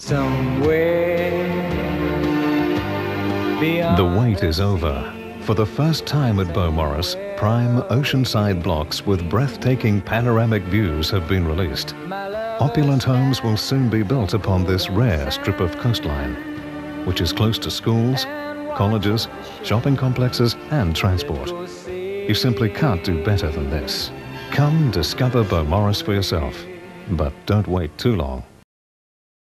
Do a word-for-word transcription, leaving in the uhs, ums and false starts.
somewhere beyond. The wait is over. For the first time at Beaumaris, prime oceanside blocks with breathtaking panoramic views have been released. Opulent homes will soon be built upon this rare strip of coastline, which is close to schools, colleges, shopping complexes and transport. You simply can't do better than this. Come discover Beaumaris for yourself, but don't wait too long.